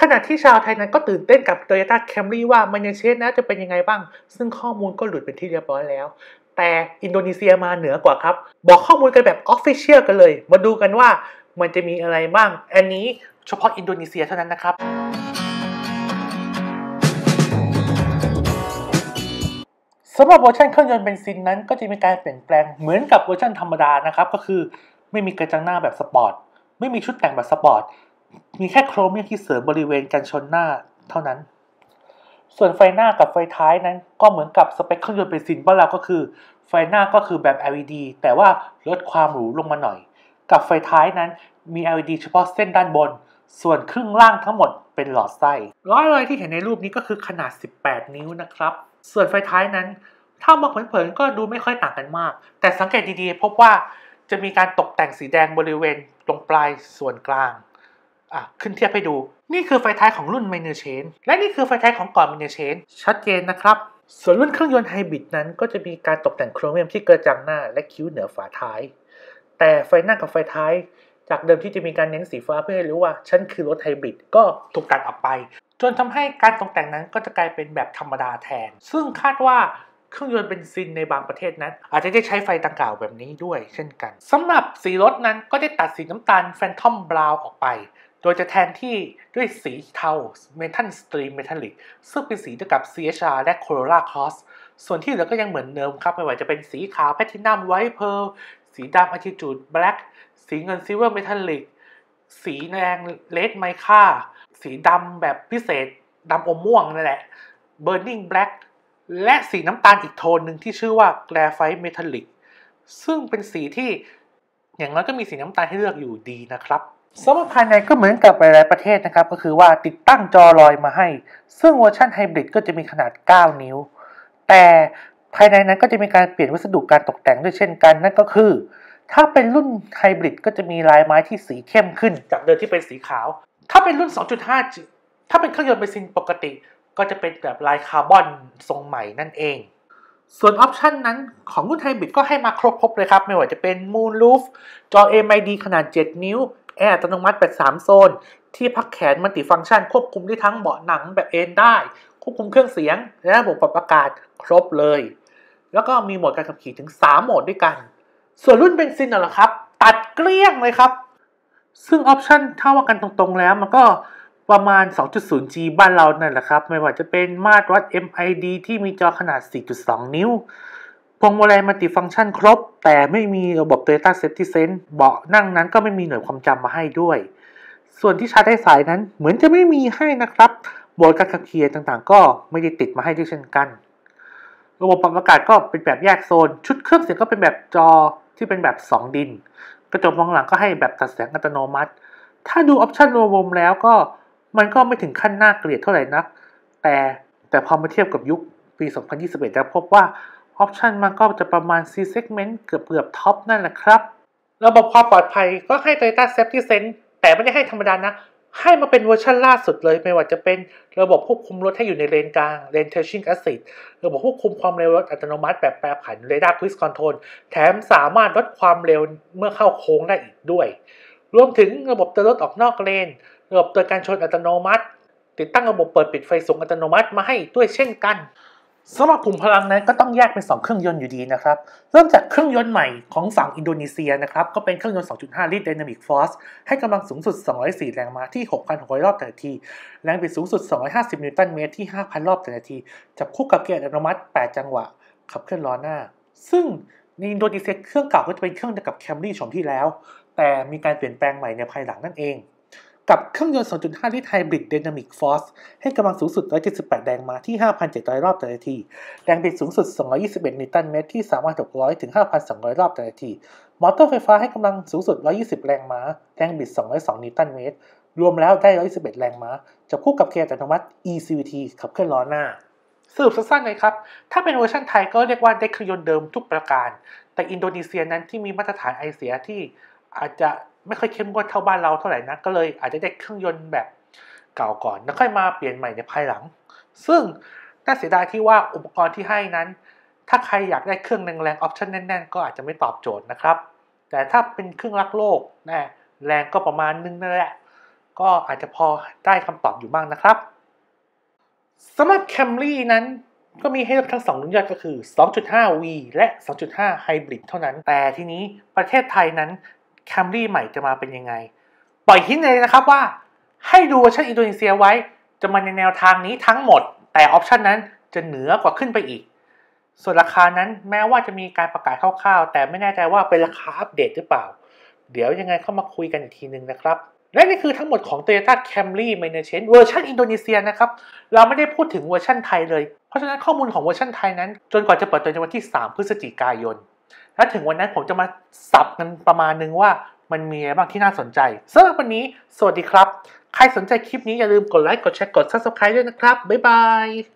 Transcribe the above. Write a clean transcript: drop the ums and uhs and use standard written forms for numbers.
ณะที่ชาวไทยนั้นก็ตื่นเต้นกับ Toyota Camry ว่ามันจะเชนนะจะเป็นยังไงบ้างซึ่งข้อมูลก็หลุดเป็นที่เรียบร้อยแล้วแต่อินโดนีเซียมาเหนือกว่าครับบอกข้อมูลกันแบบ Official กันเลยมาดูกันว่ามันจะมีอะไรบ้างอันนี้เฉพาะอินโดนีเซียเท่านั้นนะครับสำหรับเวอร์ชันเครื่องยนต์เบนซินนั้นก็จะมีการเปลี่ยนแปลงเหมือนกับเวอร์ชันธรรมดานะครับก็คือไม่มีกระจังหน้าแบบสปอร์ตไม่มีชุดแต่งแบบสปอร์ตมีแค่โครเมียมที่เสริมบริเวณกันชนหน้าเท่านั้นส่วนไฟหน้ากับไฟท้ายนั้นก็เหมือนกับสเปคเครื่องยนต์เบนซินบ้านเราก็คือไฟหน้าก็คือแบบ LED แต่ว่าลดความหรูลงมาหน่อยกับไฟท้ายนั้นมี LED เฉพาะเส้นด้านบนส่วนครึ่งล่างทั้งหมดเป็นหลอดไส้ร้อยที่เห็นในรูปนี้ก็คือขนาด18นิ้วนะครับส่วนไฟท้ายนั้นถ้ามองเผินๆก็ดูไม่ค่อยต่างกันมากแต่สังเกตดีๆพบว่าจะมีการตกแต่งสีแดงบริเวณตรงปลายส่วนกลางขึ้นเทียบให้ดูนี่คือไฟท้ายของรุ่น Minor Change และนี่คือไฟท้ายของก่อน Minor Change ชัดเจนนะครับส่วนรุ่นเครื่องยนต์ไฮบริดนั้นก็จะมีการตกแต่งโครเมียมที่กระจังหน้าและคิ้วเหนือฝาท้ายแต่ไฟหน้ากับไฟท้ายจากเดิมที่จะมีการเน้นสีฟ้าเพื่อให้รู้ว่าฉันคือรถไฮบริดก็ถูกตัดออกไปจนทำให้การตกแต่งนั้นก็จะกลายเป็นแบบธรรมดาแทนซึ่งคาดว่าเครื่องยนต์เบนซินในบางประเทศนั้นอาจจะได้ใช้ไฟดังกล่าวแบบนี้ด้วยเช่นกันสำหรับสีรถนั้นก็ได้ตัดสีน้ำตาลแฟนทอมบราวน์ออกไปโดยจะแทนที่ด้วยสีเทาเมทัลสตรีมเมทัลลิกซึ่งเป็นสีเดียวกับ CHR และ Corolla Cross ส่วนที่เหลือก็ยังเหมือนเดิมครับไม่ว่าจะเป็นสีขาวแพลทินัมไวท์เพร์ลสีดำ Attitude Black สีเงินซิลเวอร์เมทัลลิกสีแดงเลดไมค่าสีดำแบบพิเศษดำอมม่วงนั่นแหละ Burning Black และสีน้ำตาลอีกโทนหนึ่งที่ชื่อว่า Graphite Metallic ซึ่งเป็นสีที่อย่างน้อยก็มีสีน้ำตาลให้เลือกอยู่ดีนะครับสำหรับภายในก็เหมือนกับหลายๆประเทศนะครับก็คือว่าติดตั้งจอลอยมาให้ซึ่งเวอร์ชันไฮบริดก็จะมีขนาด9นิ้วแต่ภายในนั้นก็จะมีการเปลี่ยนวัสดุการตกแต่งด้วยเช่นกันนั่นก็คือถ้าเป็นรุ่นไฮบริดก็จะมีลายไม้ที่สีเข้มขึ้นจากเดิมที่เป็นสีขาวถ้าเป็นรุ่น 2.5G ถ้าเป็นเครื่องยนต์เบนซินปกติก็จะเป็นแบบลายคาร์บอนทรงใหม่นั่นเองส่วนออปชันนั้นของรุ่นไฮบริดก็ให้มาครบเลยครับไม่ว่าจะเป็น Moon Roof จอ MID ขนาด7นิ้วแอร์อัตโนมัติแบบ3โซนที่พักแขนมัลติฟังก์ชันควบคุมได้ทั้งเบาะหนังแบบเอนได้ควบคุมเครื่องเสียงและระบบปรับอากาศครบเลยแล้วก็มีโหมดการขับขี่ถึง3โหมดด้วยกันส่วนรุ่นเบนซินน่ะเหรอครับตัดเกลี้ยงเลยครับซึ่งออปชันถ้าว่ากันตรงๆแล้วมันก็ประมาณ 2.0G บ้านเรานั่นแหละครับไม่ว่าจะเป็นมาตรวัด MID ที่มีจอขนาด 4.2 นิ้วพวงมาลัยมัลติฟังก์ชันครบแต่ไม่มีระบบ Toyota Safety Sense เบาะนั่งนั้นก็ไม่มีหน่วยความจำมาให้ด้วยส่วนที่ชาร์จได้สายนั้นเหมือนจะไม่มีให้นะครับโหมดการขับขี่ต่างๆก็ไม่ได้ติดมาให้ด้วยเช่นกันระบบปรับอากาศก็เป็นแบบแยกโซนชุดเครื่องเสียงก็เป็นแบบจอที่เป็นแบบ2ดินกระจกมองหลังก็ให้แบบตัดแสงอัตโนมัติถ้าดูออปชันรวมๆแล้วก็มันก็ไม่ถึงขั้นน่าเกลียดเท่าไหร่นักแต่พอมาเทียบกับยุคปี 2021 แล้วพบว่าออปชันมันก็จะประมาณ C segment เกือบท็อปนั่นแหละครับระบบความปลอดภัยก็ให้ Toyota Safety Sense แต่ไม่ได้ให้ธรรมดานะให้มาเป็นเวอร์ชันล่าสุดเลยไม่ว่าจะเป็นระบบควบคุมรถให้อยู่ในเลนกลาง Lane Tracing Assist ระบบควบคุมความเร็วรถอัตโนมัติแบบแปรผัน Radar Cruise Control แถมสามารถลดความเร็วเมื่อเข้าโค้งได้อีกด้วยรวมถึงระบบเตือนรถออกนอกเลนระบบเตือนการชนอัตโนมัติติดตั้งระบบเปิดปิดไฟสูงอัตโนมัติมาให้ด้วยเช่นกันสำหรับกลุ่มพลังนั้นก็ต้องแยกเป็น2เครื่องยนต์อยู่ดีนะครับเริ่มจากเครื่องยนต์ใหม่ของฝั่งอินโดนีเซียนะครับก็เป็นเครื่องยนต์ 2.5 ลิตร Dynamic Force ให้กำลังสูงสุด204แรงม้าที่ 6,600 รอบต่อนาทีแรงบิดสูงสุด250นิวตันเมตรที่ 5,000 รอบต่อนาทีจับคู่กับเกียร์อัตโนมัติ8จังหวะขับเคลื่อนล้อหน้าซึ่งในอินโดนีเซียเครื่องเก่าก็จะเป็นเครื่องเดียวกับ Camry ชมที่แล้วแต่มีการเปลี่ยนแปลงใหม่ในภายหลังนั่นเองกับเครื่องยนต์ 2.5 ลิตร Hybrid Dynamic Force ให้กำลังสูงสุด178แรงม้าที่ 5,700 รอบต่อนาทีแรงบิดสูงสุด221นิวตันเมตรที่ 3,600 ถึง 5,200 รอบต่อนาทีมอเตอร์ไฟฟ้าให้กำลังสูงสุด120แรงม้าแรงบิด202นิวตันเมตรรวมแล้วได้121แรงม้าจับคู่กับเกียร์อัตโนมัติ eCVT ขับเคลื่อนล้อหน้าสรุปสั้นๆเลยครับถ้าเป็นเวอร์ชันไทยก็เรียกว่าได้เครื่องยนต์เดิมทุกประการแต่อินโดนีเซียนั้นที่มีมาตรฐานไอเสียที่อาจจะไม่ค่อยเข้มงวดเท่าบ้านเราเท่าไหร่นะก็เลยอาจจะได้เครื่องยนต์แบบเก่าก่อนแล้วค่อยมาเปลี่ยนใหม่ในภายหลังซึ่งน่าเสียดายที่ว่าอุปกรณ์ที่ให้นั้นถ้าใครอยากได้เครื่องแรงๆออปชั่นแน่นๆก็อาจจะไม่ตอบโจทย์นะครับแต่ถ้าเป็นเครื่องรักโลกแรงก็ประมาณนึงนั่นแหละก็อาจจะพอได้คำตอบอยู่บ้างนะครับสำหรับ Camry นั้นก็มีให้เลือกทั้ง2รุ่นยอดก็คือ 2.5V และ 2.5 Hybrid เท่านั้นแต่ทีนี้ประเทศไทยนั้น Camry ใหม่จะมาเป็นยังไงปล่อยหินเลยนะครับว่าให้ดูเวอร์ชันอินโดนีเซียไว้จะมาในแนวทางนี้ทั้งหมดแต่ออปชันนั้นจะเหนือกว่าขึ้นไปอีกส่วนราคานั้นแม้ว่าจะมีการประกาศคร่าวๆแต่ไม่แน่ใจว่าเป็นราคาอัปเดตหรือเปล่าเดี๋ยวยังไงเข้ามาคุยกันอีกทีนึงนะครับและนี่คือทั้งหมดของ Toyota Camry Minor Change เวอร์ชันอินโดนีเซียนะครับเราไม่ได้พูดถึงเวอร์ชันไทยเลยเพราะฉะนั้นข้อมูลของเวอร์ชันไทยนั้นจนกว่าจะเปิดตัวในวันที่3 พฤศจิกายนและถึงวันนั้นผมจะมาสับกันประมาณนึงว่ามันมีอะไรบ้างที่น่าสนใจสำหรับวันนี้สวัสดีครับใครสนใจคลิปนี้อย่าลืมกดไลค์กดแชร์กด Subscribe ด้วยนะครับบ๊ายบาย